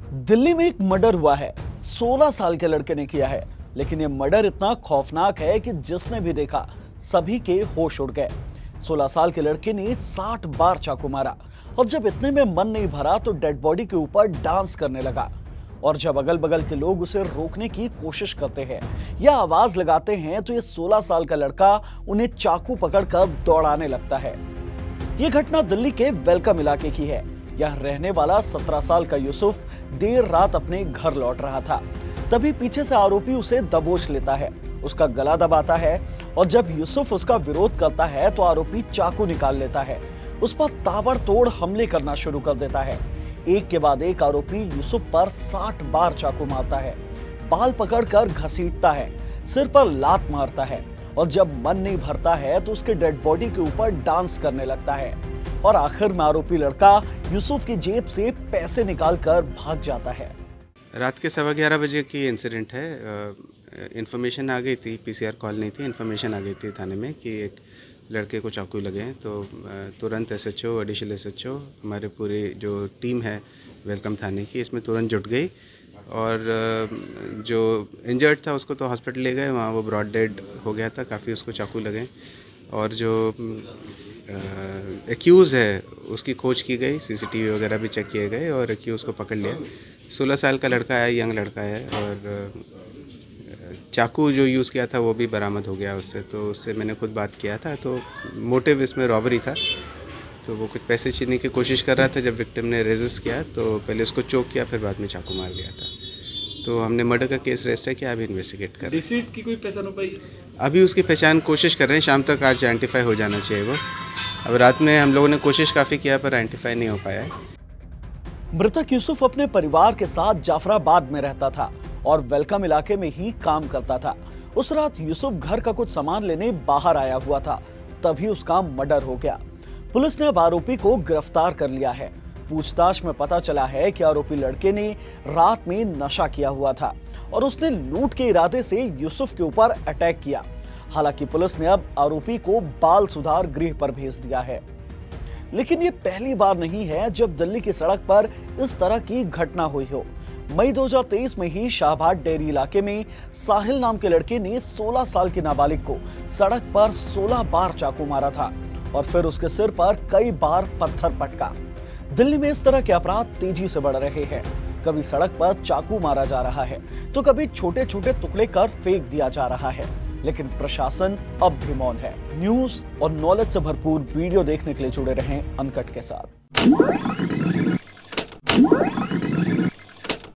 दिल्ली में एक मर्डर हुआ है। 16 साल के लड़के ने किया है, लेकिन ये मर्डर इतना खौफनाक है कि जिसने भी देखा सभी के होश उड़ गए। 16 साल के लड़के ने 60 बार चाकू मारा और जब इतने में मन नहीं भरा तो डेड बॉडी के ऊपर डांस करने लगा। और जब अगल बगल के लोग उसे रोकने की कोशिश करते हैं या आवाज लगाते हैं तो ये 16 साल का लड़का उन्हें चाकू पकड़कर दौड़ाने लगता है। ये घटना दिल्ली के वेलकम इलाके की है। यह रहने वाला 17 साल का यूसुफ देर रात अपने घर लौट रहा था। तभी पीछे से आरोपी उसे दबोच लेता है, उसका गला दबाता है और जब यूसुफ उसका विरोध करता है तो आरोपी चाकू निकाल लेता है, उस पर ताबड़तोड़ हमले करना शुरू कर देता है। एक के बाद एक आरोपी यूसुफ पर 60 बार चाकू मारता है, बाल पकड़कर घसीटता है, सिर पर लात मारता है और जब मन नहीं भरता है तो उसके डेड बॉडी के ऊपर डांस करने लगता है और आखिर में आरोपी लड़का यूसुफ की जेब से पैसे निकालकर भाग जाता है। रात के 11:15 बजे की इंसिडेंट है। इन्फॉर्मेशन आ गई थी, पीसीआर कॉल नहीं थी, इन्फॉर्मेशन आ गई थी थाने में कि एक लड़के को चाकू लगे हैं। तो तुरंत एसएचओ, एडिशनल एसएचओ, हमारे पूरी जो टीम है वेलकम थाने की, इसमें तुरंत जुट गई और जो इंजर्ड था उसको तो हॉस्पिटल ले गए। वहाँ वो ब्रॉड डेड हो गया था, काफ़ी उसको चाकू लगे। और जो एक्यूज़ है उसकी खोज की गई, सीसीटीवी वगैरह भी चेक किए गए और एक्यूज़ को पकड़ लिया। 16 साल का लड़का है, यंग लड़का है और चाकू जो यूज़ किया था वो भी बरामद हो गया उससे। तो उससे मैंने खुद बात किया था, तो मोटिव इसमें रॉबरी था। तो वो कुछ पैसे छीनने की कोशिश कर रहा था। जब विक्टिम ने रेजिस्ट किया तो पहले उसको चोक किया, फिर बाद में चाकू मार दिया था। तो हमने मर्डर का केस रजिस्टर किया, अभी इन्वेस्टिगेट कर रहे हैं। डिसीट की कोई पहचान हो पाई? अभी उसकी पहचान कोशिश कर रहे हैं, शाम तक आज आइडेंटिफाई हो जाना चाहिए वो। अब रात में हम लोगों ने कोशिश काफ़ी किया पर आइडेंटिफाई नहीं हो पाया है। मृतक यूसुफ अपने परिवार के साथ जाफराबाद में रहता था और वेलकम इलाके में ही काम करता था। उस रात यूसुफ घर का कुछ सामान लेने बाहर आया हुआ था, तभी उसका मर्डर हो गया। पुलिस ने अब आरोपी को गिरफ्तार कर लिया है। पूछताछ में पता चला है कि आरोपी लड़के ने रात में नशा किया हुआ था और उसने लूट के इरादे से यूसुफ के ऊपर अटैक किया। हालांकि पुलिस ने अब आरोपी को बाल सुधार गृह पर भेज दिया है। लेकिन ये पहली बार नहीं है जब दिल्ली की सड़क पर इस तरह की घटना हुई हो। मई 2023 में ही शाहबाद डेयरी इलाके में साहिल नाम के लड़के ने 16 साल की नाबालिग को सड़क पर 16 बार चाकू मारा था और फिर उसके सिर पर कई बार पत्थर पटका। दिल्ली में इस तरह के अपराध तेजी से बढ़ रहे हैं। कभी सड़क पर चाकू मारा जा रहा है तो कभी छोटे छोटे टुकड़े कर फेंक दिया जा रहा है, लेकिन प्रशासन अब भी मौन है। न्यूज और नॉलेज से भरपूर वीडियो देखने के लिए जुड़े रहें अनकट के साथ।